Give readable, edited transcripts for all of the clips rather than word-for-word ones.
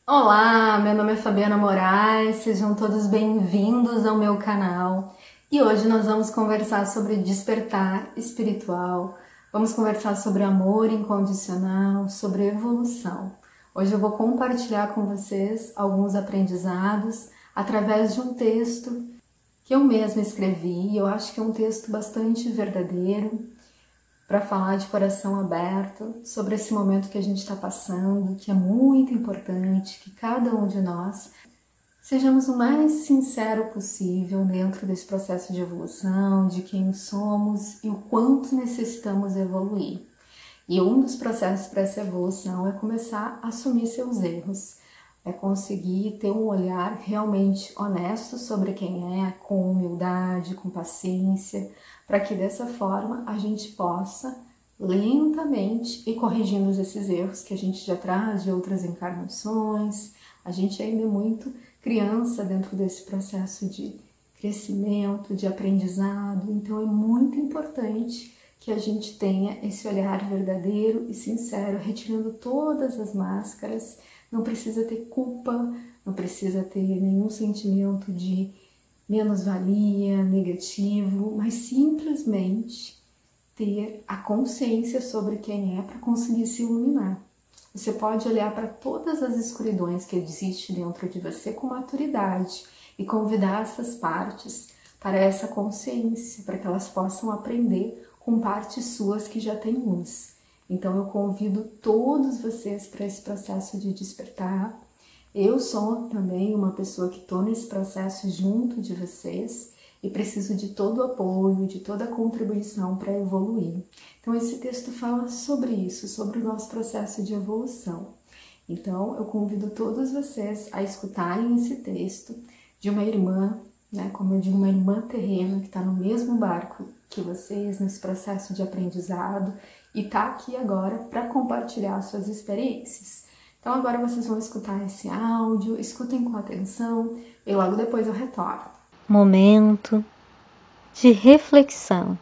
Olá, meu nome é Fabiana Moraes, sejam todos bem-vindos ao meu canal. E hoje nós vamos conversar sobre despertar espiritual, vamos conversar sobre amor incondicional, sobre evolução. Hoje eu vou compartilhar com vocês alguns aprendizados através de um texto que eu mesma escrevi, e eu acho que é um texto bastante verdadeiro, para falar de coração aberto sobre esse momento que a gente está passando, que é muito importante que cada um de nós sejamos o mais sincero possível dentro desse processo de evolução, de quem somos e o quanto necessitamos evoluir. E um dos processos para essa evolução é começar a assumir seus erros, é conseguir ter um olhar realmente honesto sobre quem é, com humildade, com paciência, para que dessa forma a gente possa lentamente ir corrigindo esses erros que a gente já traz de outras encarnações. A gente ainda é muito criança dentro desse processo de crescimento, de aprendizado, então é muito importante que a gente tenha esse olhar verdadeiro e sincero, retirando todas as máscaras. Não precisa ter culpa, não precisa ter nenhum sentimento de menos-valia, negativo, mas simplesmente ter a consciência sobre quem é para conseguir se iluminar. Você pode olhar para todas as escuridões que existem dentro de você com maturidade e convidar essas partes para essa consciência, para que elas possam aprender com partes suas que já têm luz. Então eu convido todos vocês para esse processo de despertar. Eu sou também uma pessoa que estou nesse processo junto de vocês e preciso de todo o apoio, de toda a contribuição para evoluir. Então esse texto fala sobre isso, sobre o nosso processo de evolução. Então eu convido todos vocês a escutarem esse texto de uma irmã, como eu digo, uma irmã terrena que está no mesmo barco que vocês nesse processo de aprendizado e está aqui agora para compartilhar suas experiências. Então agora vocês vão escutar esse áudio, escutem com atenção e logo depois eu retorno. Momento de reflexão.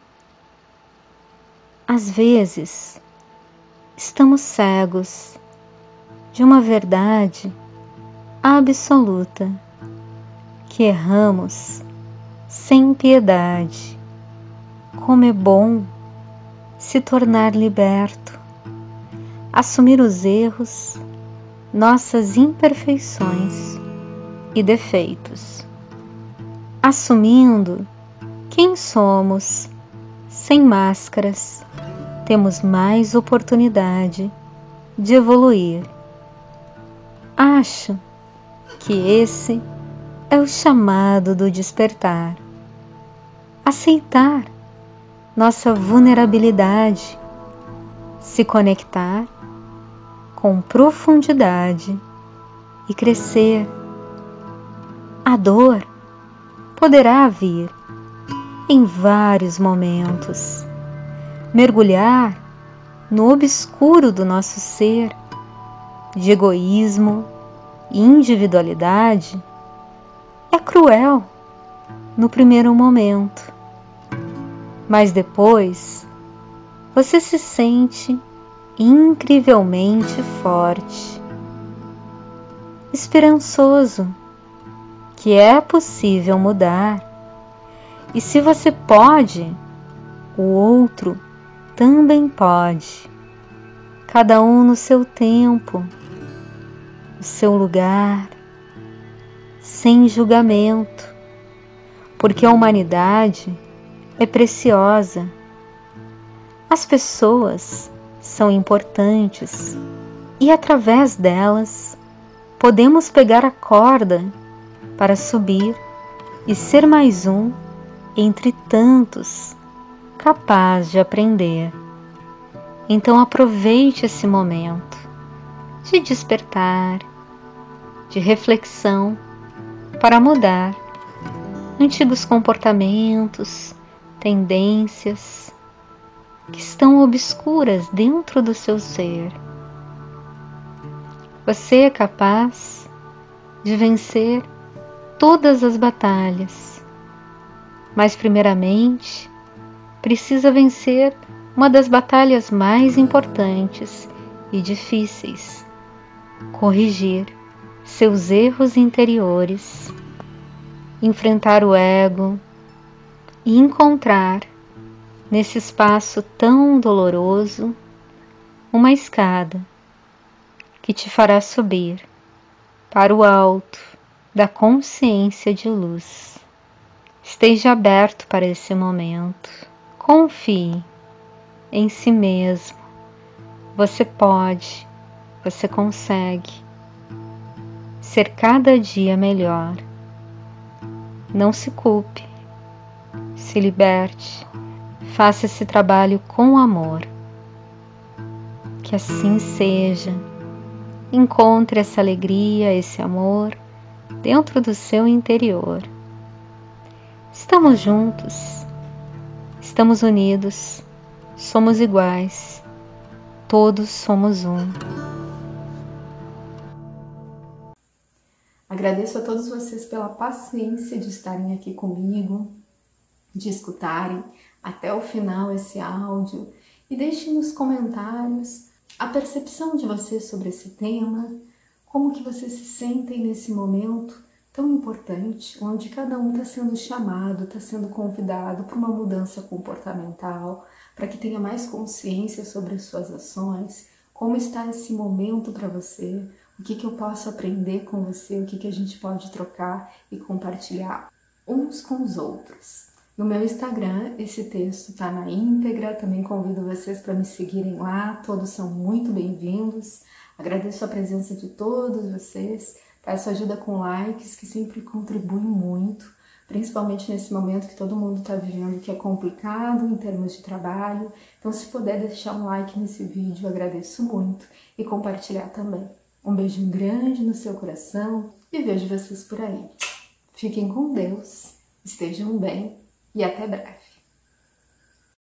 Às vezes, estamos cegos de uma verdade absoluta, que erramos sem piedade. Como é bom se tornar liberto, assumir os erros, nossas imperfeições e defeitos, assumindo quem somos, sem máscaras, temos mais oportunidade de evoluir. Acho que esse é o chamado do despertar. Aceitar nossa vulnerabilidade, se conectar com profundidade e crescer. A dor poderá vir em vários momentos. Mergulhar no obscuro do nosso ser, de egoísmo e individualidade, é cruel no primeiro momento, mas depois você se sente incrivelmente forte, esperançoso, que é possível mudar, e se você pode, o outro também pode, cada um no seu tempo, no seu lugar, sem julgamento, porque a humanidade é preciosa. As pessoas são importantes e através delas podemos pegar a corda para subir e ser mais um entre tantos capaz de aprender. Então aproveite esse momento de despertar, de reflexão para mudar antigos comportamentos, tendências que estão obscuras dentro do seu ser. Você é capaz de vencer todas as batalhas, mas primeiramente precisa vencer uma das batalhas mais importantes e difíceis: corrigir seus erros interiores, enfrentar o ego e encontrar, nesse espaço tão doloroso, uma escada que te fará subir para o alto da consciência de luz. Esteja aberto para esse momento. Confie em si mesmo. Você pode, você consegue ser cada dia melhor. Não se culpe, se liberte, faça esse trabalho com amor. Que assim seja. Encontre essa alegria, esse amor dentro do seu interior. Estamos juntos, estamos unidos, somos iguais, todos somos um. Agradeço a todos vocês pela paciência de estarem aqui comigo, de escutarem até o final esse áudio e deixem nos comentários a percepção de vocês sobre esse tema, como que vocês se sentem nesse momento tão importante, onde cada um está sendo chamado, está sendo convidado para uma mudança comportamental, para que tenha mais consciência sobre as suas ações, como está esse momento para você, o que eu posso aprender com você, o que a gente pode trocar e compartilhar uns com os outros. No meu Instagram, esse texto está na íntegra, também convido vocês para me seguirem lá, todos são muito bem-vindos. Agradeço a presença de todos vocês, peço ajuda com likes, que sempre contribuem muito, principalmente nesse momento que todo mundo está vivendo, que é complicado em termos de trabalho. Então, se puder deixar um like nesse vídeo, eu agradeço muito e compartilhar também. Um beijo grande no seu coração e vejo vocês por aí. Fiquem com Deus, estejam bem e até breve.